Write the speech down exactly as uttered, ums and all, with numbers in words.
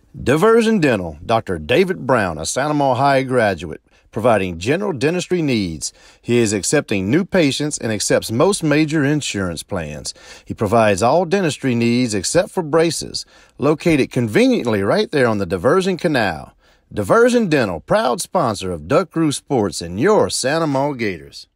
Diversion Dental, Doctor David Brown, a Santa Monica High graduate, providing general dentistry needs. He is accepting new patients and accepts most major insurance plans. He provides all dentistry needs except for braces, located conveniently right there on the Diversion Canal. Diversion Dental, proud sponsor of Duck Roost Sports and your Santa Monica Gators.